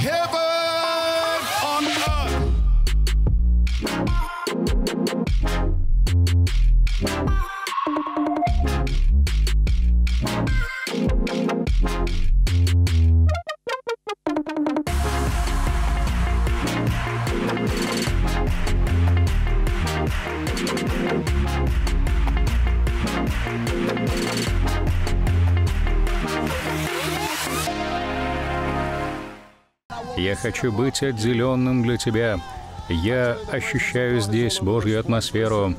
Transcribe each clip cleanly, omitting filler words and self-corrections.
heaven on earth. Я хочу быть отделенным для Тебя. Я ощущаю здесь Божью атмосферу.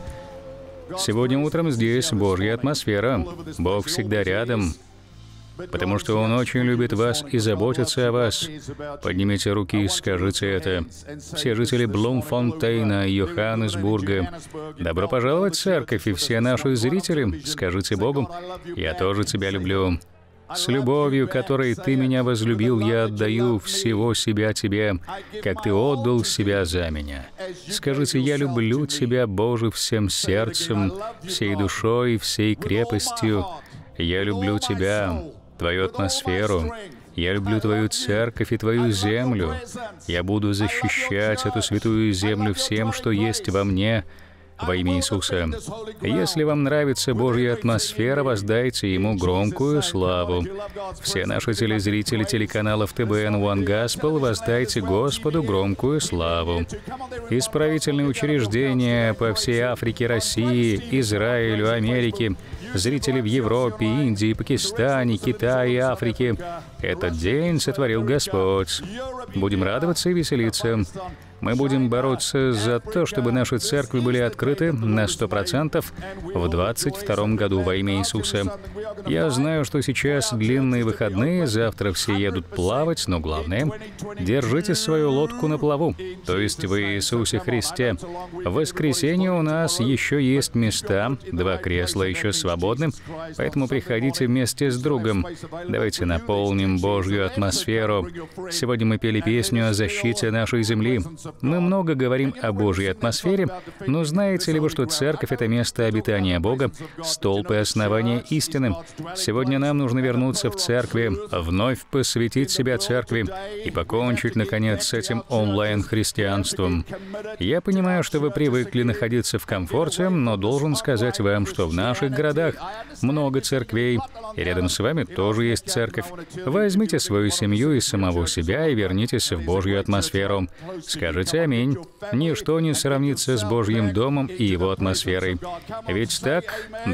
Сегодня утром здесь Божья атмосфера. Бог всегда рядом, потому что Он очень любит вас и заботится о вас. Поднимите руки и скажите это. Все жители Блумфонтейна, Йоханнесбурга, добро пожаловать в церковь, и все наши зрители, скажите Богу: «Я тоже Тебя люблю». С любовью, которой Ты меня возлюбил, я отдаю всего себя Тебе, как Ты отдал себя за меня. Скажите: «Я люблю Тебя, Боже, всем сердцем, всей душой, всей крепостью. Я люблю Тебя, Твою атмосферу. Я люблю Твою церковь и Твою землю. Я буду защищать эту святую землю всем, что есть во мне, во имя Иисуса». Если вам нравится Божья атмосфера, воздайте Ему громкую славу. Все наши телезрители телеканалов ТБН One Gospel, воздайте Господу громкую славу. Исправительные учреждения по всей Африке, России, Израилю, Америке, зрители в Европе, Индии, Пакистане, Китае, Африке. Этот день сотворил Господь. Будем радоваться и веселиться. Мы будем бороться за то, чтобы наши церкви были открыты на 100% в 2022 году во имя Иисуса. Я знаю, что сейчас длинные выходные, завтра все едут плавать, но главное — держите свою лодку на плаву, то есть в Иисусе Христе. В воскресенье у нас еще есть места, 2 кресла еще свободны, поэтому приходите вместе с другом. Давайте наполним Божью атмосферу. Сегодня мы пели песню о защите нашей земли. Мы много говорим о Божьей атмосфере, но знаете ли вы, что церковь — это место обитания Бога, столб и основание истины? Сегодня нам нужно вернуться в церкви, вновь посвятить себя церкви и покончить, наконец, с этим онлайн-христианством. Я понимаю, что вы привыкли находиться в комфорте, но должен сказать вам, что в наших городах много церквей, и рядом с вами тоже есть церковь. Возьмите свою семью и самого себя и вернитесь в Божью атмосферу. Скажите аминь. Ничто не сравнится с Божьим домом и его атмосферой. Ведь так,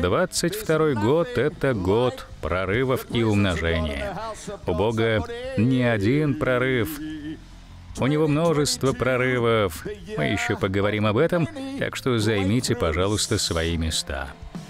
22-й год — это год прорывов и умножения. У Бога не один прорыв. У Него множество прорывов. Мы еще поговорим об этом, так что займите, пожалуйста, свои места.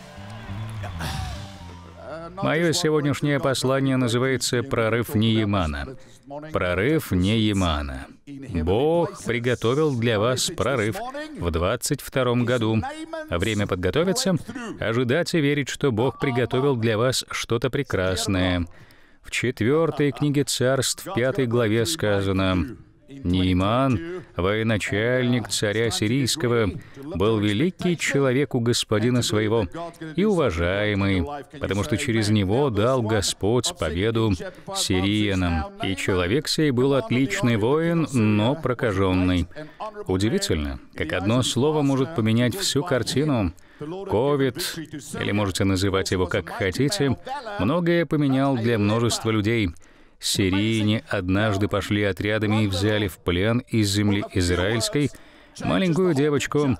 Мое сегодняшнее послание называется «Прорыв Неемана». Прорыв Неемана. Бог приготовил для вас прорыв в 22-м году. Время подготовиться, ожидать и верить, что Бог приготовил для вас что-то прекрасное. В 4 книге Царств, 5 главе сказано: «Нееман, военачальник царя сирийского, был великий человек у господина своего и уважаемый, потому что через него дал Господь победу сириянам. И человек сей был отличный воин, но прокаженный». Удивительно, как одно слово может поменять всю картину. Ковид, или можете называть его как хотите, многое поменял для множества людей. Сирияне однажды пошли отрядами и взяли в плен из земли израильской маленькую девочку,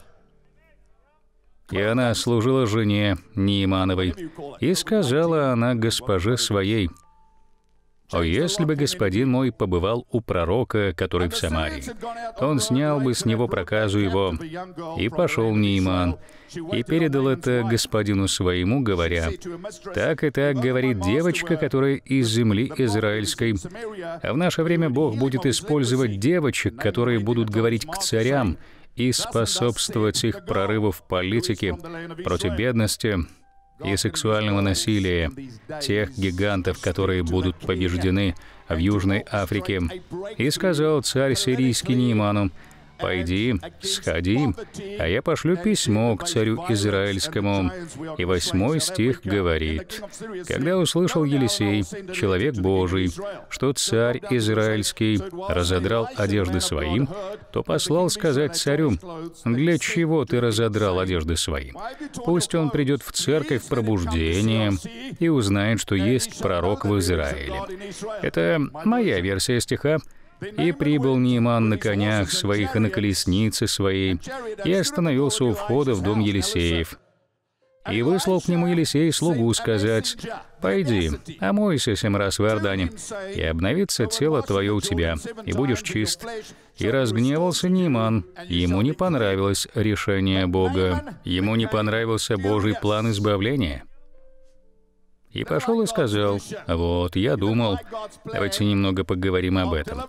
и она служила жене Неемановой. И сказала она госпоже своей: «О, если бы господин мой побывал у пророка, который в Самарии, то он снял бы с него проказу его». И пошел Нееман, и передал это господину своему, говоря: «Так и так говорит девочка, которая из земли израильской». А в наше время Бог будет использовать девочек, которые будут говорить к царям и способствовать их прорыву в политике против бедности и сексуального насилия, тех гигантов, которые будут побеждены в Южной Африке. И сказал царь сирийский Нееману: «Пойди, сходи, а я пошлю письмо к царю Израильскому». И 8 стих говорит: «Когда услышал Елисей, человек Божий, что царь Израильский разодрал одежды свои, то послал сказать царю: для чего ты разодрал одежды свои? Пусть он придет в церковь пробуждения и узнает, что есть пророк в Израиле». Это моя версия стиха. «И прибыл Нейман на конях своих и на колеснице своей, и остановился у входа в дом Елисеев. И выслал к нему Елисей слугу сказать: пойди, омойся 7 раз в Иордане, и обновится тело твое у тебя, и будешь чист. И разгневался Нейман, ему не понравилось решение Бога, ему не понравился Божий план избавления. И пошел и сказал: вот, я думал, давайте немного поговорим об этом.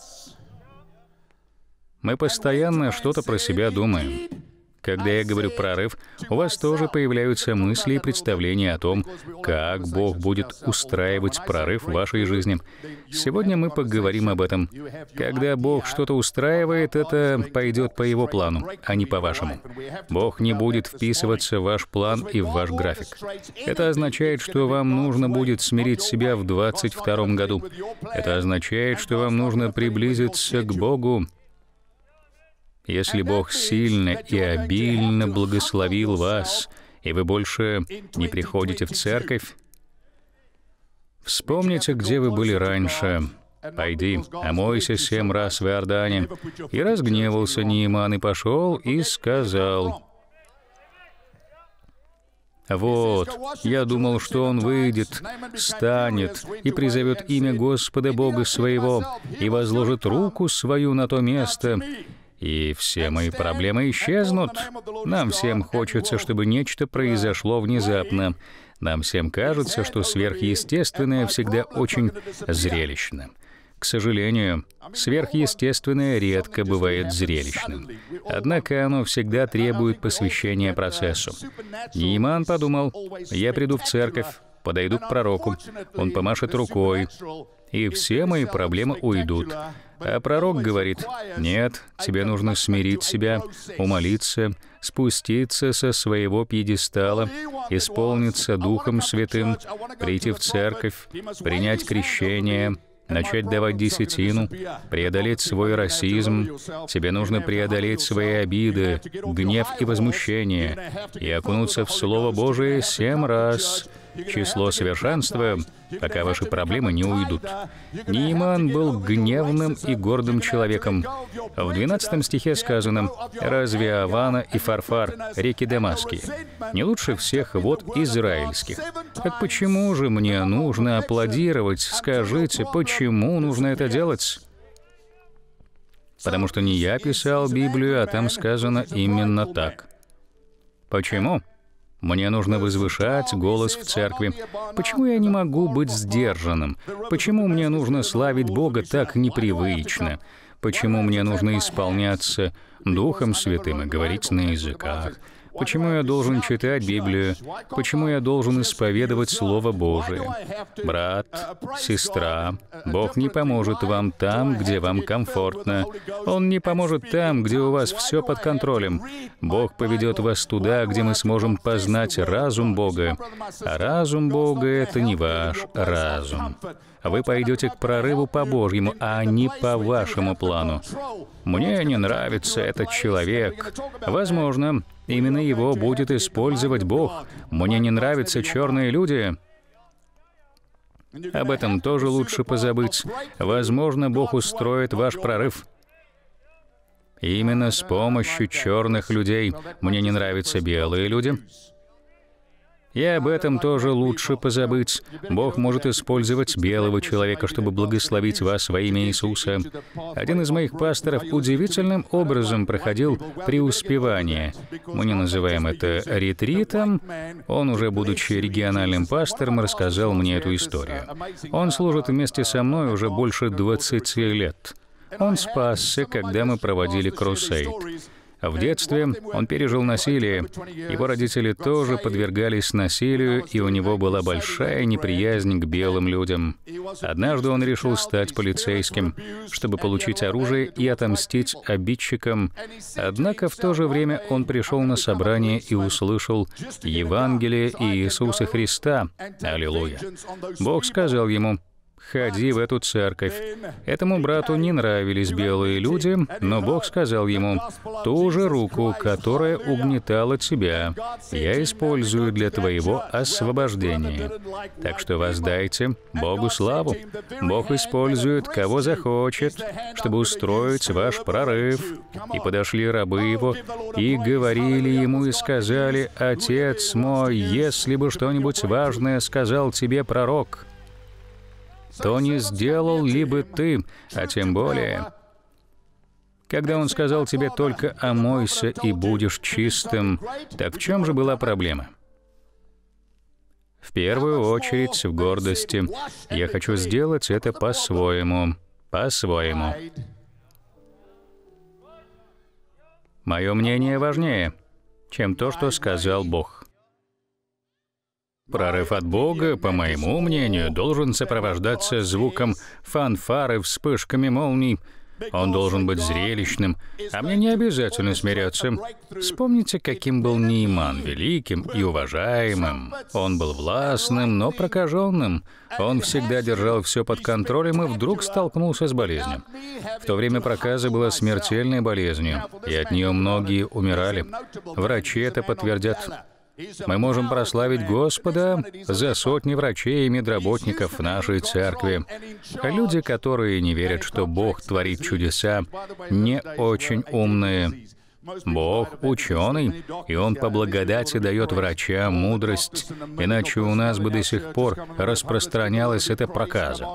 Мы постоянно что-то про себя думаем. Когда я говорю «прорыв», у вас тоже появляются мысли и представления о том, как Бог будет устраивать прорыв в вашей жизни. Сегодня мы поговорим об этом. Когда Бог что-то устраивает, это пойдет по Его плану, а не по вашему. Бог не будет вписываться в ваш план и в ваш график. Это означает, что вам нужно будет смирить себя в 22 году. Это означает, что вам нужно приблизиться к Богу. Если Бог сильно и обильно благословил вас, и вы больше не приходите в церковь, вспомните, где вы были раньше. «Пойди, омойся 7 раз в Иордане». И разгневался Нейман, и пошел, и сказал: вот, я думал, что он выйдет, станет и призовет имя Господа Бога своего, и возложит руку свою на то место, и все мои проблемы исчезнут. Нам всем хочется, чтобы нечто произошло внезапно. Нам всем кажется, что сверхъестественное всегда очень зрелищно. К сожалению, сверхъестественное редко бывает зрелищным. Однако оно всегда требует посвящения процессу. Нейман подумал: я приду в церковь, подойду к пророку, он помашет рукой, и все мои проблемы уйдут. А пророк говорит: нет, тебе нужно смирить себя, умолиться, спуститься со своего пьедестала, исполниться Духом Святым, прийти в церковь, принять крещение, начать давать десятину, преодолеть свой расизм. Тебе нужно преодолеть свои обиды, гнев и возмущение, и окунуться в Слово Божие 7 раз. Число совершенства, пока ваши проблемы не уйдут. Нейман был гневным и гордым человеком. В 12 стихе сказано: «Разве Авана и Фарфар, реки Дамасские, не лучше всех вод израильских? Так почему же мне нужно аплодировать? Скажите, почему нужно это делать?» Потому что не я писал Библию, а там сказано именно так. Почему? Мне нужно возвышать голос в церкви. Почему я не могу быть сдержанным? Почему мне нужно славить Бога так непривычно? Почему мне нужно исполняться Духом Святым и говорить на языках? Почему я должен читать Библию? Почему я должен исповедовать Слово Божие? Брат, сестра, Бог не поможет вам там, где вам комфортно. Он не поможет там, где у вас все под контролем. Бог поведет вас туда, где мы сможем познать разум Бога. А разум Бога — это не ваш разум. Вы пойдете к прорыву по Божьему, а не по вашему плану. Мне не нравится этот человек. Возможно, именно его будет использовать Бог. Мне не нравятся черные люди. Об этом тоже лучше позабыть. Возможно, Бог устроит ваш прорыв именно с помощью черных людей. Мне не нравятся белые люди. И об этом тоже лучше позабыть. Бог может использовать белого человека, чтобы благословить вас во имя Иисуса. Один из моих пасторов удивительным образом проходил преуспевание. Мы не называем это ретритом. Он, уже будучи региональным пастором, рассказал мне эту историю. Он служит вместе со мной уже больше 20 лет. Он спасся, когда мы проводили крусейд. В детстве он пережил насилие. Его родители тоже подвергались насилию, и у него была большая неприязнь к белым людям. Однажды он решил стать полицейским, чтобы получить оружие и отомстить обидчикам. Однако в то же время он пришел на собрание и услышал Евангелие Иисуса Христа. Аллилуйя! Бог сказал ему: «Ходи в эту церковь». Этому брату не нравились белые люди, но Бог сказал ему: «Ту же руку, которая угнетала тебя, я использую для твоего освобождения. Так что воздайте Богу славу. Бог использует, кого захочет, чтобы устроить ваш прорыв». И подошли рабы его, и говорили ему, и сказали: «Отец мой, если бы что-нибудь важное сказал тебе пророк, то не сделал ли бы ты, а тем более, когда он сказал тебе только омойся и будешь чистым». Так в чем же была проблема? В первую очередь в гордости. Я хочу сделать это по-своему. По-своему. Мое мнение важнее, чем то, что сказал Бог. Прорыв от Бога, по моему мнению, должен сопровождаться звуком фанфары, вспышками молний. Он должен быть зрелищным, а мне не обязательно смиряться. Вспомните, каким был Нейман, великим и уважаемым. Он был властным, но прокаженным. Он всегда держал все под контролем и вдруг столкнулся с болезнью. В то время проказа была смертельной болезнью, и от нее многие умирали. Врачи это подтвердят. Мы можем прославить Господа за сотни врачей и медработников в нашей церкви. Люди, которые не верят, что Бог творит чудеса, не очень умные. Бог ученый, и Он по благодати дает врачам мудрость, иначе у нас бы до сих пор распространялась эта проказа.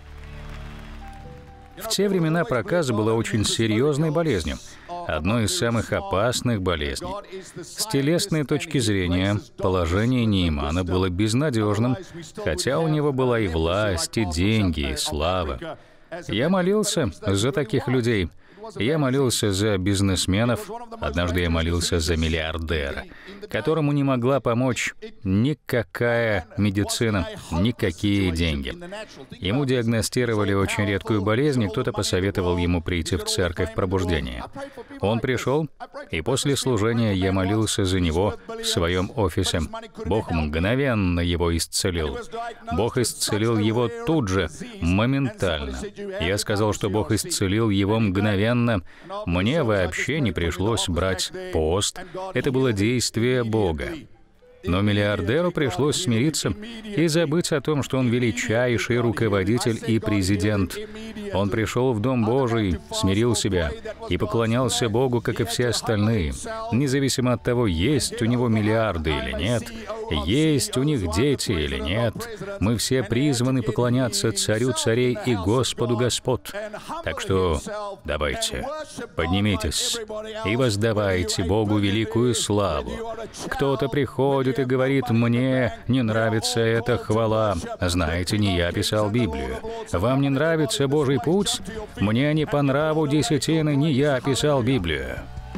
В те времена проказа была очень серьезной болезнью, одной из самых опасных болезней. С телесной точки зрения, положение Неймана было безнадежным, хотя у него была и власть, и деньги, и слава. Я молился за таких людей. Я молился за бизнесменов. Однажды я молился за миллиардера, которому не могла помочь никакая медицина, никакие деньги. Ему диагностировали очень редкую болезнь, и кто-то посоветовал ему прийти в церковь пробуждения. Он пришел, и после служения я молился за него в своем офисе. Бог мгновенно его исцелил. Бог исцелил его тут же, моментально. Я сказал, что Бог исцелил его мгновенно. Мне вообще не пришлось брать пост. Это было действие Бога. Но миллиардеру пришлось смириться и забыть о том, что он величайший руководитель и президент. Он пришел в Дом Божий, смирил себя и поклонялся Богу, как и все остальные. Независимо от того, есть у него миллиарды или нет, есть у них дети или нет, мы все призваны поклоняться Царю царей и Господу господ. Так что давайте, поднимитесь и воздавайте Богу великую славу. Кто-то приходит и говорит: «Мне не нравится эта хвала». Знаете, не я писал Библию. Вам не нравится Божий путь? Мне не по нраву десятины, не я писал Библию.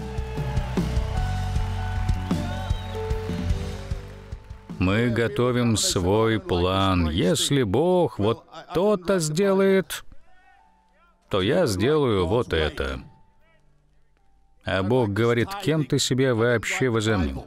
Мы готовим свой план. Если Бог вот то-то сделает, то я сделаю вот это. А Бог говорит: кем ты себя вообще возомнил?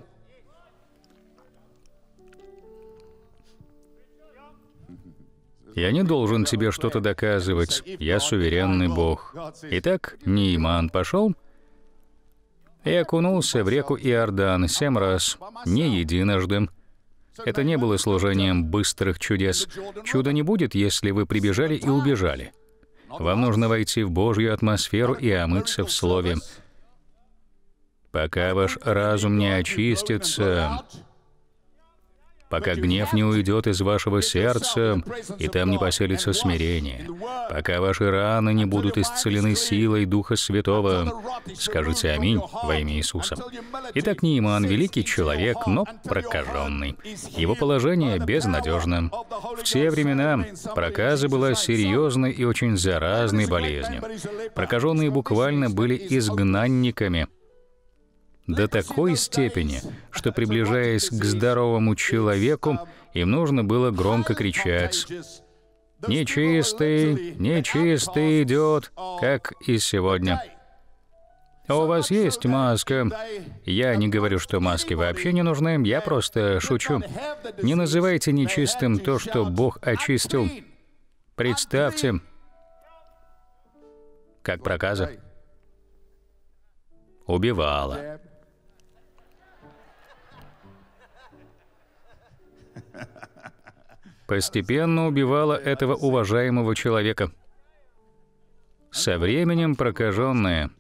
Я не должен тебе что-то доказывать. Я суверенный Бог. Итак, Нейман пошел и окунулся в реку Иордан 7 раз, не единожды. Это не было служением быстрых чудес. Чуда не будет, если вы прибежали и убежали. Вам нужно войти в Божью атмосферу и омыться в Слове. Пока ваш разум не очистится, пока гнев не уйдет из вашего сердца, и там не поселится смирение, пока ваши раны не будут исцелены силой Духа Святого. Скажите аминь во имя Иисуса. Итак, Нейман — великий человек, но прокаженный. Его положение безнадежно. В те времена проказа была серьезной и очень заразной болезнью. Прокаженные буквально были изгнанниками. до такой степени, что, приближаясь к здоровому человеку, им нужно было громко кричать: «Нечистый, нечистый идет, как и сегодня». А у вас есть маска? Я не говорю, что маски вообще не нужны, я просто шучу. Не называйте нечистым то, что Бог очистил. Представьте, как проказа убивала. Постепенно убивала этого уважаемого человека. Со временем прокаженные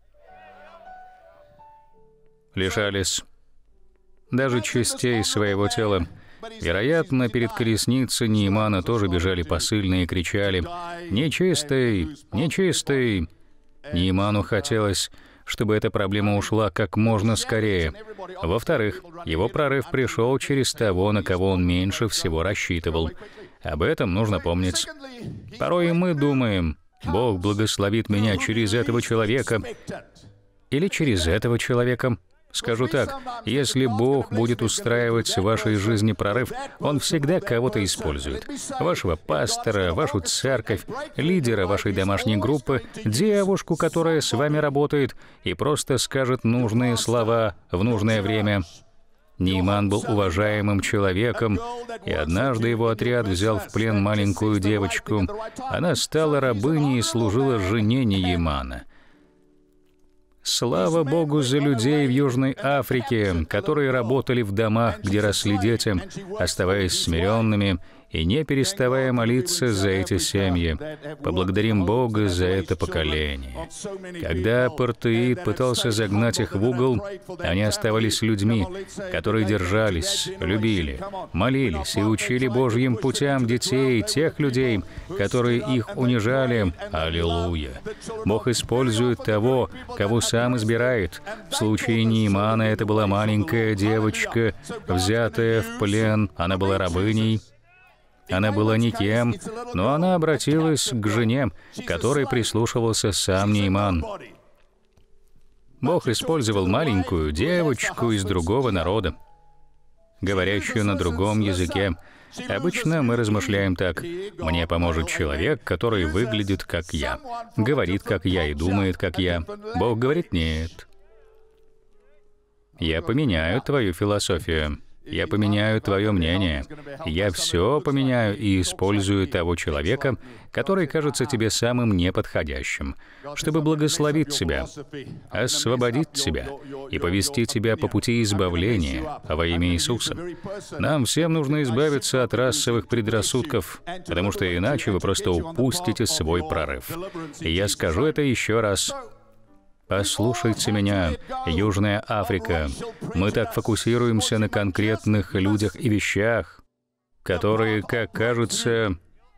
лишались даже частей своего тела. Вероятно, перед колесницей Неймана тоже бежали посыльные и кричали: «Нечистый! Нечистый!». Нейману хотелось, чтобы эта проблема ушла как можно скорее. Во-вторых, его прорыв пришел через того, на кого он меньше всего рассчитывал. Об этом нужно помнить. Порой мы думаем: «Бог благословит меня через этого человека» или через этого человека. Скажу так, если Бог будет устраивать в вашей жизни прорыв, Он всегда кого-то использует. Вашего пастора, вашу церковь, лидера вашей домашней группы, девушку, которая с вами работает, и просто скажет нужные слова в нужное время. Нейман был уважаемым человеком, и однажды его отряд взял в плен маленькую девочку. Она стала рабыней и служила жене Неймана. Слава Богу за людей в Южной Африке, которые работали в домах, где росли дети, оставаясь смиренными и не переставая молиться за эти семьи. Поблагодарим Бога за это поколение. Когда апартеид пытался загнать их в угол, они оставались людьми, которые держались, любили, молились и учили Божьим путям детей, тех людей, которые их унижали. Аллилуйя! Бог использует того, кого сам избирает. В случае Неймана это была маленькая девочка, взятая в плен. Она была рабыней. Она была никем, но она обратилась к жене, которой прислушивался сам Нейман. Бог использовал маленькую девочку из другого народа, говорящую на другом языке. Обычно мы размышляем так: «Мне поможет человек, который выглядит как я, говорит как я и думает как я». Бог говорит: «Нет. Я поменяю твою философию. Я поменяю твое мнение. Я все поменяю и использую того человека, который кажется тебе самым неподходящим, чтобы благословить тебя, освободить тебя и повести тебя по пути избавления во имя Иисуса». Нам всем нужно избавиться от расовых предрассудков, потому что иначе вы просто упустите свой прорыв. И я скажу это еще раз. Послушайте меня, Южная Африка. Мы так фокусируемся на конкретных людях и вещах, которые, как кажется,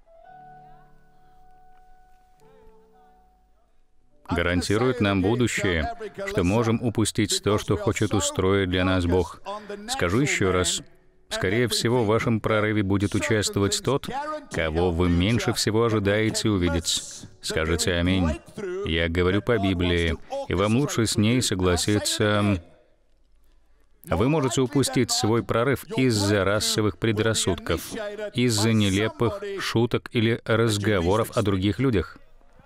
гарантируют нам будущее, что можем упустить то, что хочет устроить для нас Бог. Скажу еще раз. Скорее всего, в вашем прорыве будет участвовать тот, кого вы меньше всего ожидаете увидеть. Скажите аминь. Я говорю по Библии, и вам лучше с ней согласиться. Вы можете упустить свой прорыв из-за расовых предрассудков, из-за нелепых шуток или разговоров о других людях.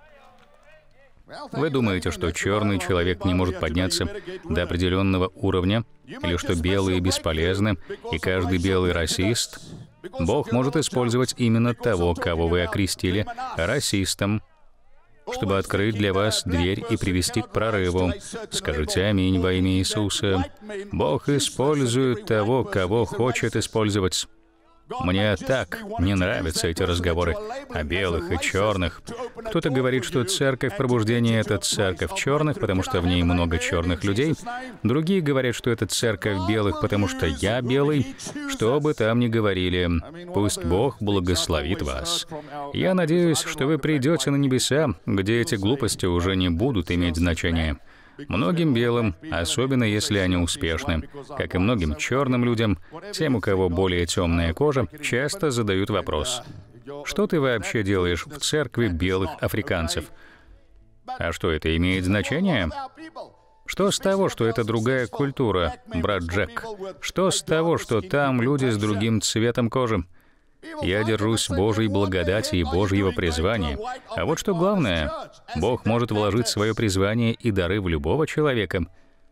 Вы думаете, что черный человек не может подняться до определенного уровня, или что белые бесполезны, и каждый белый расист? Бог может использовать именно того, кого вы окрестили расистом, чтобы открыть для вас дверь и привести к прорыву. Скажите аминь во имя Иисуса. Бог использует того, кого хочет использовать. Мне так не нравятся эти разговоры о белых и черных. Кто-то говорит, что церковь пробуждения — это церковь черных, потому что в ней много черных людей. Другие говорят, что это церковь белых, потому что я белый. Что бы там ни говорили, пусть Бог благословит вас. Я надеюсь, что вы придете на небеса, где эти глупости уже не будут иметь значения. Многим белым, особенно если они успешны, как и многим черным людям, тем, у кого более темная кожа, часто задают вопрос: «Что ты вообще делаешь в церкви белых африканцев?» А что, это имеет значение? Что с того, что это другая культура, брат Джек? Что с того, что там люди с другим цветом кожи? Я держусь Божьей благодати и Божьего призвания. А вот что главное, Бог может вложить свое призвание и дары в любого человека.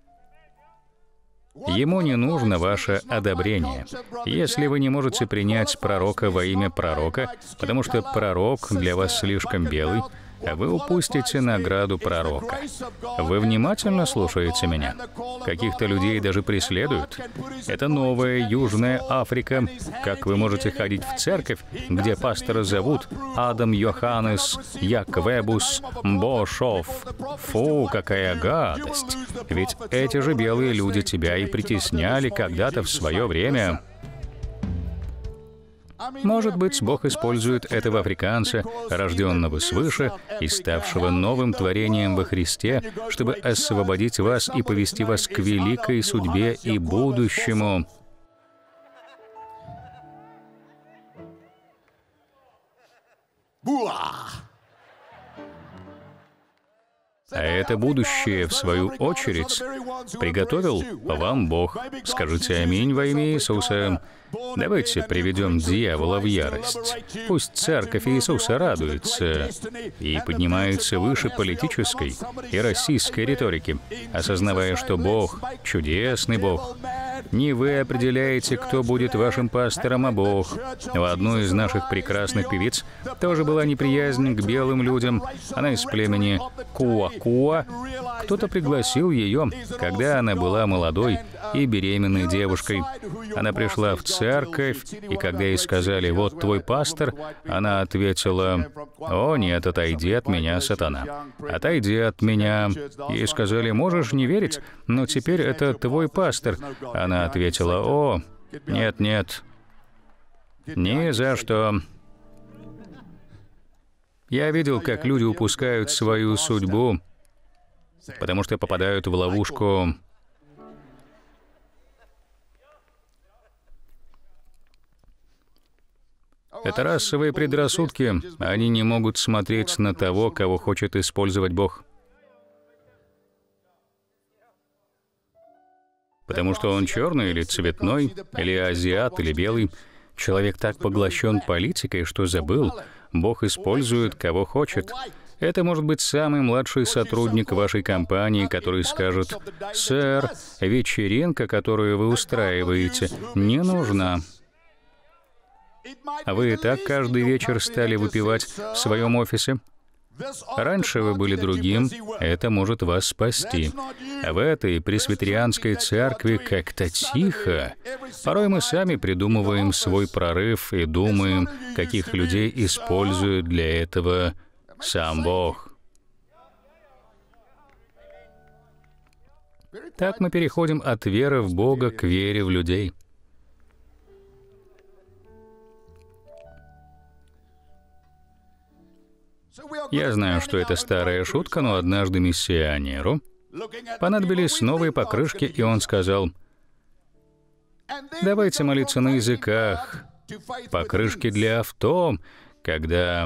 Ему не нужно ваше одобрение. Если вы не можете принять пророка во имя пророка, потому что пророк для вас слишком белый, вы упустите награду пророка. Вы внимательно слушаете меня? Каких-то людей даже преследуют. Это новая Южная Африка. Как вы можете ходить в церковь, где пастора зовут Адам Йоханнес Яквебус Бошов? Фу, какая гадость! Ведь эти же белые люди тебя и притесняли когда-то в свое время. Может быть, Бог использует этого африканца, рожденного свыше и ставшего новым творением во Христе, чтобы освободить вас и повести вас к великой судьбе и будущему. А это будущее, в свою очередь, приготовил вам Бог. Скажите аминь во имя Иисуса. Давайте приведем дьявола в ярость. Пусть церковь Иисуса радуется и поднимается выше политической и российской риторики, осознавая, что Бог — чудесный Бог. Не вы определяете, кто будет вашим пастором, а Бог. У одной из наших прекрасных певиц тоже была неприязнь к белым людям. Она из племени Куа-Куа. Кто-то пригласил ее, когда она была молодой и беременной девушкой. Она пришла в церковь, и когда ей сказали: «Вот твой пастор», она ответила: «О, нет, отойди от меня, сатана. Отойди от меня». Ей сказали: «Можешь не верить, но теперь это твой пастор». Она ответила: «О, нет, нет, ни за что». Я видел, как люди упускают свою судьбу, потому что попадают в ловушку. Это расовые предрассудки. Они не могут смотреть на того, кого хочет использовать Бог. Потому что он черный или цветной, или азиат, или белый. Человек так поглощен политикой, что забыл, Бог использует кого хочет. Это может быть самый младший сотрудник вашей компании, который скажет: «Сэр, вечеринка, которую вы устраиваете, не нужна». А вы и так каждый вечер стали выпивать в своем офисе. Раньше вы были другим, это может вас спасти. А в этой пресвитерианской церкви как-то тихо. Порой мы сами придумываем свой прорыв и думаем, каких людей использует для этого сам Бог. Так мы переходим от веры в Бога к вере в людей. Я знаю, что это старая шутка, но однажды миссионеру понадобились новые покрышки, и он сказал: «Давайте молиться на языках. Покрышки для авто». Когда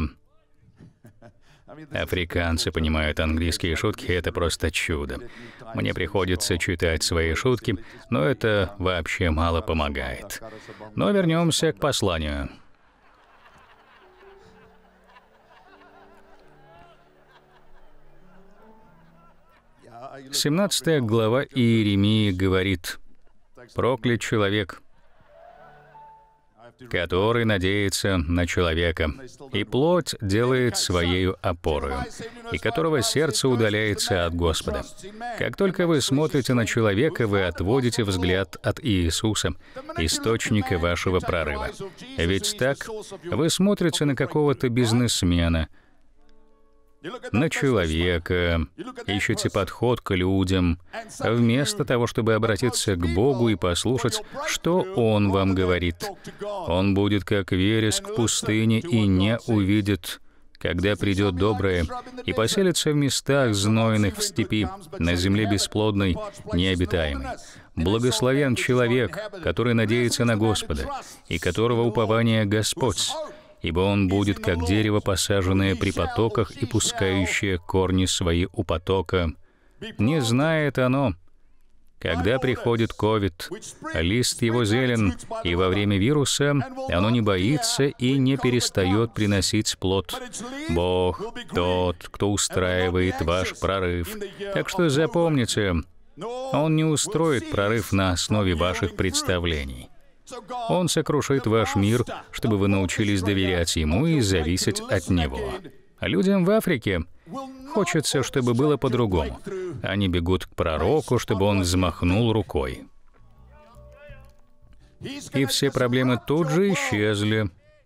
африканцы понимают английские шутки, это просто чудо. Мне приходится читать свои шутки, но это вообще мало помогает. Но вернемся к посланию. 17 глава Иеремии говорит: «Проклят человек, который надеется на человека, и плоть делает своею опорою, и которого сердце удаляется от Господа». Как только вы смотрите на человека, вы отводите взгляд от Иисуса, источника вашего прорыва. Ведь так, вы смотрите на какого-то бизнесмена, на человека, ищете подход к людям, вместо того, чтобы обратиться к Богу и послушать, что Он вам говорит. Он будет как вереск в пустыне и не увидит, когда придет доброе, и поселится в местах знойных в степи, на земле бесплодной, необитаемой. Благословен человек, который надеется на Господа, и которого упование Господь, ибо он будет как дерево, посаженное при потоках и пускающее корни свои у потока. Не знает оно, когда приходит ковид, лист его зелен, и во время вируса оно не боится и не перестает приносить плод. Бог тот, кто устраивает ваш прорыв. Так что запомните, Он не устроит прорыв на основе ваших представлений. Он сокрушит ваш мир, чтобы вы научились доверять Ему и зависеть от Него. А людям в Африке хочется, чтобы было по-другому. Они бегут к пророку, чтобы он взмахнул рукой. И все проблемы тут же исчезли.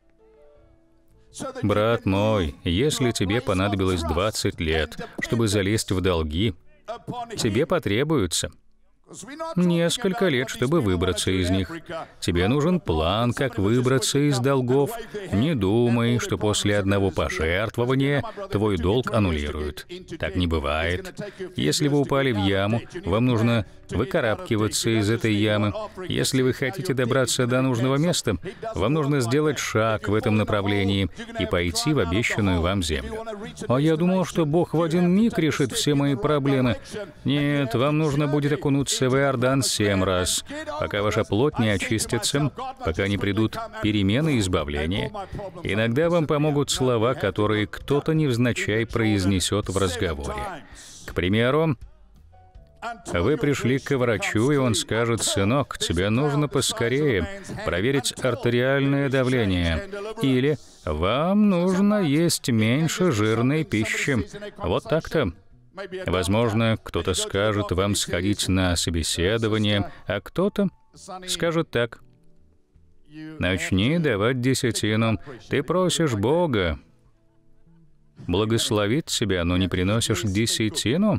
Брат мой, если тебе понадобилось 20 лет, чтобы залезть в долги, тебе потребуется несколько лет, чтобы выбраться из них. Тебе нужен план, как выбраться из долгов. Не думай, что после одного пожертвования твой долг аннулируют. Так не бывает. Если вы упали в яму, вам нужно выкарабкиваться из этой ямы. Если вы хотите добраться до нужного места, вам нужно сделать шаг в этом направлении и пойти в обещанную вам землю. А я думал, что Бог в один миг решит все мои проблемы. Нет, вам нужно будет окунуться в Иордан 7 раз, пока ваша плоть не очистится, пока не придут перемены и избавления. Иногда вам помогут слова, которые кто-то невзначай произнесет в разговоре. К примеру, вы пришли к врачу, и он скажет: «Сынок, тебе нужно поскорее проверить артериальное давление». Или «Вам нужно есть меньше жирной пищи». Вот так-то. Возможно, кто-то скажет вам сходить на собеседование, а кто-то скажет так: «Начни давать десятину. Ты просишь Бога благословить тебя, но не приносишь десятину».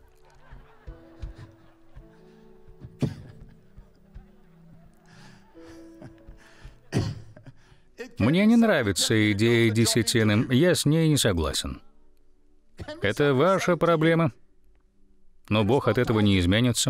Мне не нравится идея десятины, я с ней не согласен. Это ваша проблема, но Бог от этого не изменится.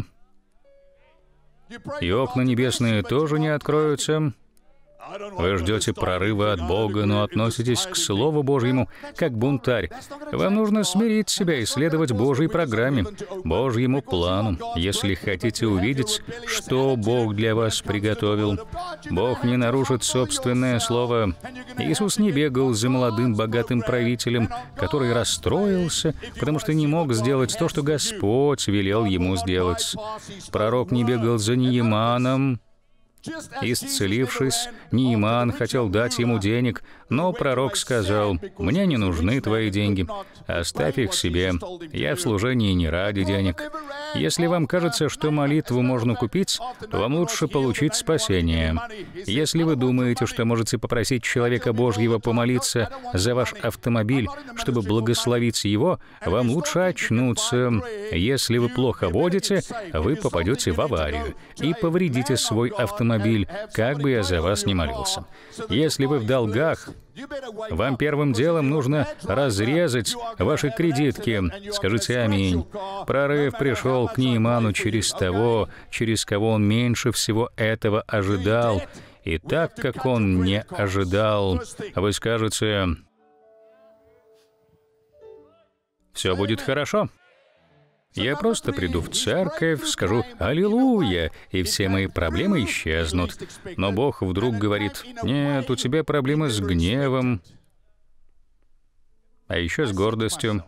И окна небесные тоже не откроются. Вы ждете прорыва от Бога, но относитесь к Слову Божьему как бунтарь. Вам нужно смирить себя и следовать Божьей программе, Божьему плану, если хотите увидеть, что Бог для вас приготовил. Бог не нарушит собственное слово. Иисус не бегал за молодым богатым правителем, который расстроился, потому что не мог сделать то, что Господь велел ему сделать. Пророк не бегал за Нееманом. Исцелившись, Нееман хотел дать ему денег, но пророк сказал: «Мне не нужны твои деньги, оставь их себе, я в служении не ради денег». Если вам кажется, что молитву можно купить, то вам лучше получить спасение. Если вы думаете, что можете попросить человека Божьего помолиться за ваш автомобиль, чтобы благословить его, вам лучше очнуться. Если вы плохо водите, вы попадете в аварию и повредите свой автомобиль, как бы я за вас ни молился. Если вы в долгах, вам первым делом нужно разрезать ваши кредитки. Скажите аминь. Прорыв пришел к Нееману через того, через кого он меньше всего этого ожидал. И так как он не ожидал, вы скажете: «Все будет хорошо». Я просто приду в церковь, скажу «Аллилуйя», и все мои проблемы исчезнут. Но Бог вдруг говорит: «Нет, у тебя проблемы с гневом, а еще с гордостью.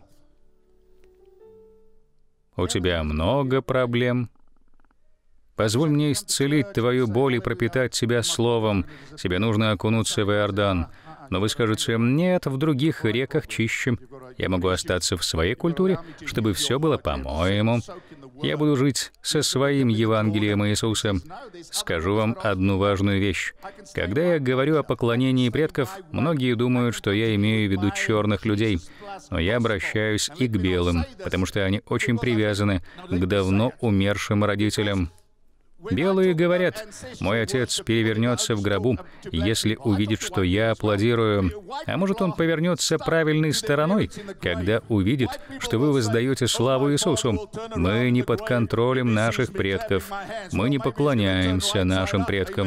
У тебя много проблем. Позволь мне исцелить твою боль и пропитать тебя словом. Тебе нужно окунуться в Иордан». Но вы скажете: «Нет, в других реках чище. Я могу остаться в своей культуре, чтобы все было по-моему. Я буду жить со своим Евангелием Иисуса». Скажу вам одну важную вещь. Когда я говорю о поклонении предков, многие думают, что я имею в виду черных людей. Но я обращаюсь и к белым, потому что они очень привязаны к давно умершим родителям. Белые говорят: «Мой отец перевернется в гробу, если увидит, что я аплодирую». А может, он повернется правильной стороной, когда увидит, что вы воздаете славу Иисусу. Мы не под контролем наших предков. Мы не поклоняемся нашим предкам.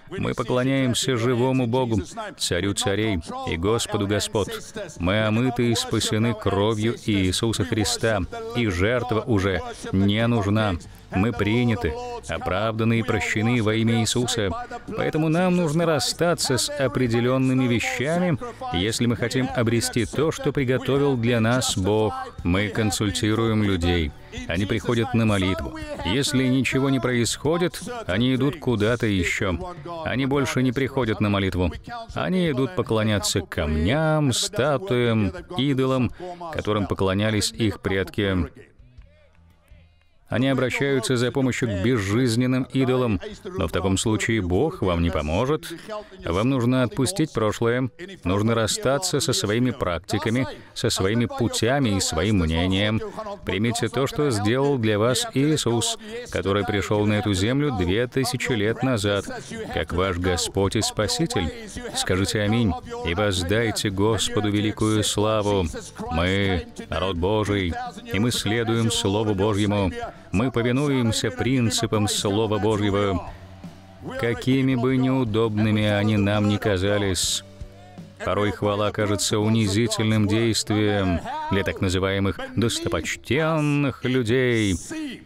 Мы поклоняемся живому Богу, Царю царей и Господу господ. Мы омыты и спасены кровью Иисуса Христа, и жертва уже не нужна. Мы приняты, оправданы и прощены во имя Иисуса. Поэтому нам нужно расстаться с определенными вещами, если мы хотим обрести то, что приготовил для нас Бог. Мы консультируем людей. Они приходят на молитву. Если ничего не происходит, они идут куда-то еще. Они больше не приходят на молитву. Они идут поклоняться камням, статуям, идолам, которым поклонялись их предки. Они обращаются за помощью к безжизненным идолам, но в таком случае Бог вам не поможет. Вам нужно отпустить прошлое, нужно расстаться со своими практиками, со своими путями и своим мнением. Примите то, что сделал для вас Иисус, который пришел на эту землю 2000 лет назад, как ваш Господь и Спаситель. Скажите «Аминь» и воздайте Господу великую славу. Мы — народ Божий, и мы следуем Слову Божьему. Мы повинуемся принципам Слова Божьего, какими бы неудобными они нам ни казались. Порой хвала кажется унизительным действием для так называемых достопочтенных людей.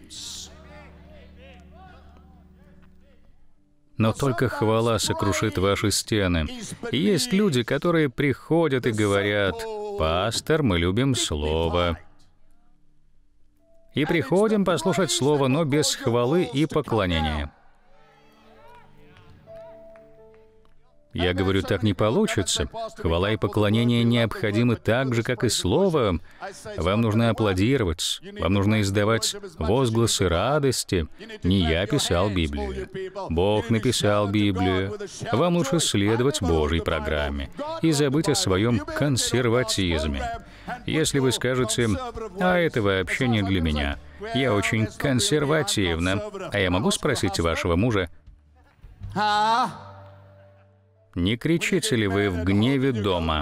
Но только хвала сокрушит ваши стены. И есть люди, которые приходят и говорят: «Пастор, мы любим Слово». И приходим послушать Слово, но без хвалы и поклонения. Я говорю, так не получится. Хвала и поклонение необходимы так же, как и Слово. Вам нужно аплодировать, вам нужно издавать возгласы радости. Не я писал Библию. Бог написал Библию. Вам лучше следовать Божьей программе и забыть о своем консерватизме. Если вы скажете: «А это вообще не для меня. Я очень консервативна. А я могу спросить вашего мужа, не кричите ли вы в гневе дома?»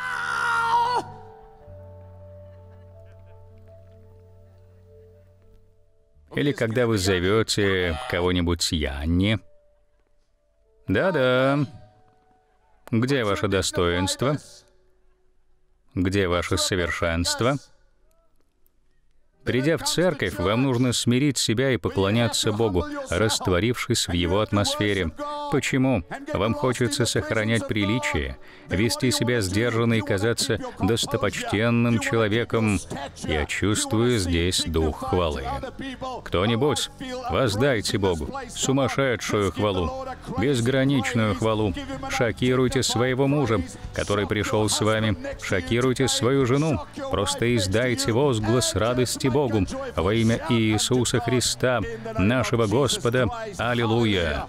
Или когда вы зовете кого-нибудь Янни? Да-да. Где ваше достоинство? Где ваше совершенство? Придя в церковь, вам нужно смирить себя и поклоняться Богу, растворившись в Его атмосфере. Почему? Вам хочется сохранять приличие, вести себя сдержанно и казаться достопочтенным человеком. Я чувствую здесь дух хвалы. Кто-нибудь, воздайте Богу сумасшедшую хвалу, безграничную хвалу. Шокируйте своего мужа, который пришел с вами. Шокируйте свою жену. Просто издайте возглас радости Богу во имя Иисуса Христа, нашего Господа. Аллилуйя!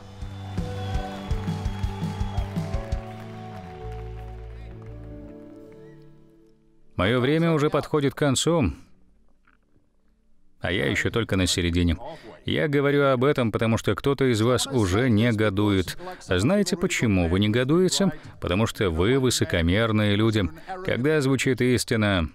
Мое время уже подходит к концу, а я еще только на середине. Я говорю об этом, потому что кто-то из вас уже негодует. А знаете, почему вы негодуете? Потому что вы высокомерные люди. Когда звучит истина,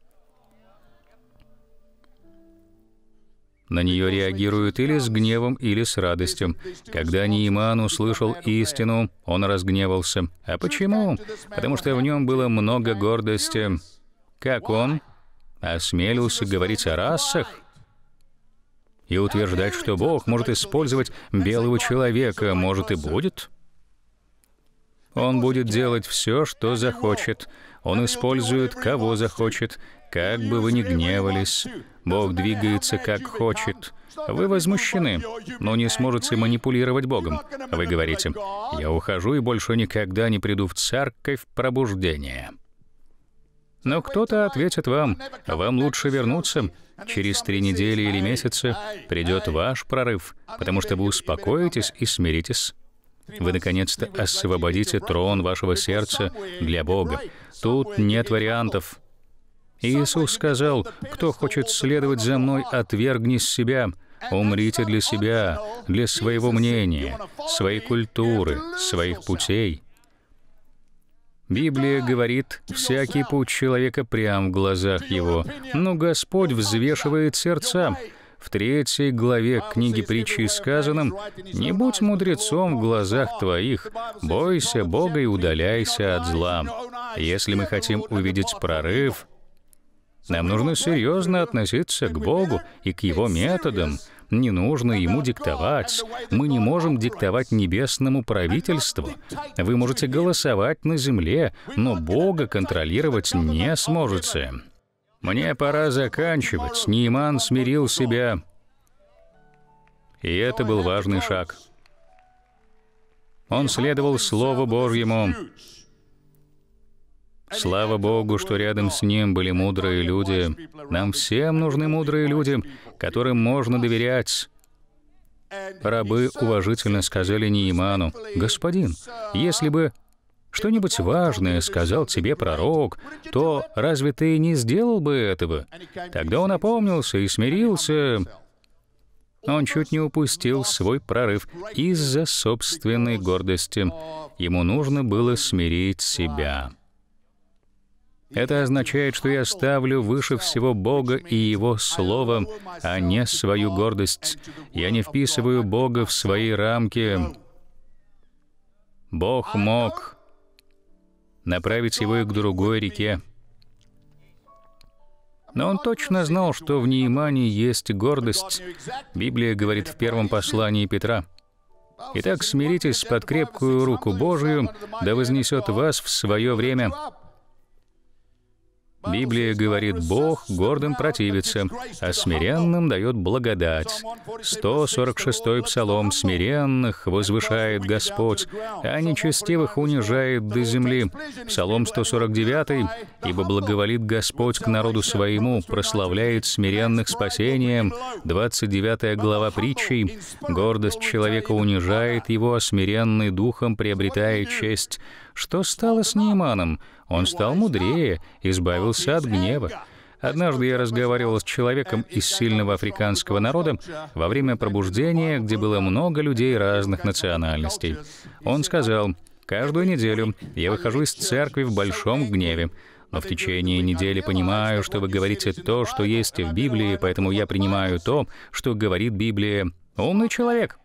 на нее реагируют или с гневом, или с радостью. Когда Неиман услышал истину, он разгневался. А почему? Потому что в нем было много гордости. Как он осмелился говорить о расах и утверждать, что Бог может использовать белого человека, может и будет? Он будет делать все, что захочет. Он использует, кого захочет, как бы вы ни гневались. Бог двигается, как хочет. Вы возмущены, но не сможете манипулировать Богом. Вы говорите: «Я ухожу и больше никогда не приду в церковь пробуждения». Но кто-то ответит вам: «Вам лучше вернуться. Через 3 недели или месяца придет ваш прорыв, потому что вы успокоитесь и смиритесь. Вы, наконец-то, освободите трон вашего сердца для Бога. Тут нет вариантов». Иисус сказал: «Кто хочет следовать за Мной, отвергни себя, умрите для себя, для своего мнения, своей культуры, своих путей». Библия говорит: «Всякий путь человека прям в глазах его, но Господь взвешивает сердца». В 3 главе книги Притчи сказано: «Не будь мудрецом в глазах твоих, бойся Бога и удаляйся от зла». Если мы хотим увидеть прорыв, нам нужно серьезно относиться к Богу и к Его методам. Не нужно Ему диктовать. Мы не можем диктовать небесному правительству. Вы можете голосовать на земле, но Бога контролировать не сможете. Мне пора заканчивать. Нейман смирил себя. И это был важный шаг. Он следовал Слову Божьему. Слава Богу, что рядом с ним были мудрые люди. Нам всем нужны мудрые люди, которым можно доверять. Рабы уважительно сказали Нейману: «Господин, если бы что-нибудь важное сказал тебе пророк, то разве ты не сделал бы этого?» Тогда он опомнился и смирился. Он чуть не упустил свой прорыв из-за собственной гордости. Ему нужно было смирить себя. Это означает, что я ставлю выше всего Бога и Его Слово, а не свою гордость. Я не вписываю Бога в свои рамки. Бог мог направить его и к другой реке. Но он точно знал, что в Неймане есть гордость. Библия говорит в первом послании Петра: «Итак, смиритесь под крепкую руку Божию, да вознесет вас в свое время». Библия говорит: Бог гордым противится, а смиренным дает благодать. 146-й псалом: «Смиренных возвышает Господь, а нечестивых унижает до земли». Псалом 149: «Ибо благоволит Господь к народу своему, прославляет смиренных спасением». 29 глава Притчей: «Гордость человека унижает его, а смиренный духом приобретает честь». Что стало с Нейманом? Он стал мудрее, избавился от гнева. Однажды я разговаривал с человеком из сильного африканского народа во время пробуждения, где было много людей разных национальностей. Он сказал: «Каждую неделю я выхожу из церкви в большом гневе, но в течение недели понимаю, что вы говорите то, что есть в Библии, поэтому я принимаю то, что говорит Библия». Умный человек.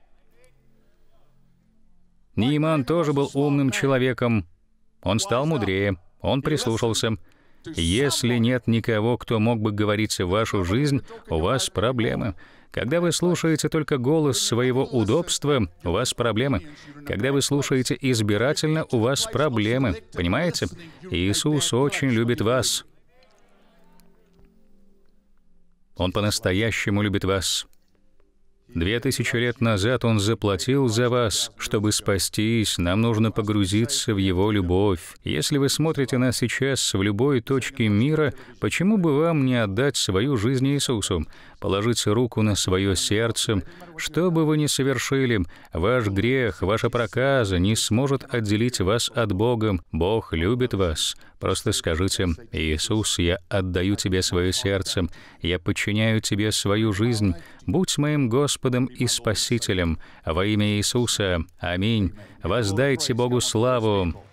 Нейман тоже был умным человеком. Он стал мудрее, он прислушался. Если нет никого, кто мог бы говорить в вашу жизнь, у вас проблемы. Когда вы слушаете только голос своего удобства, у вас проблемы. Когда вы слушаете избирательно, у вас проблемы. Понимаете? Иисус очень любит вас. Он по-настоящему любит вас. 2000 лет назад Он заплатил за вас. Чтобы спастись, нам нужно погрузиться в Его любовь. Если вы смотрите нас сейчас в любой точке мира, почему бы вам не отдать свою жизнь Иисусу? Положить руку на свое сердце. Что бы вы ни совершили, ваш грех, ваша проказа не сможет отделить вас от Бога. Бог любит вас. Просто скажите: «Иисус, я отдаю Тебе свое сердце, я подчиняю Тебе свою жизнь. Будь моим Господом и Спасителем. Во имя Иисуса. Аминь. Воздайте Богу славу».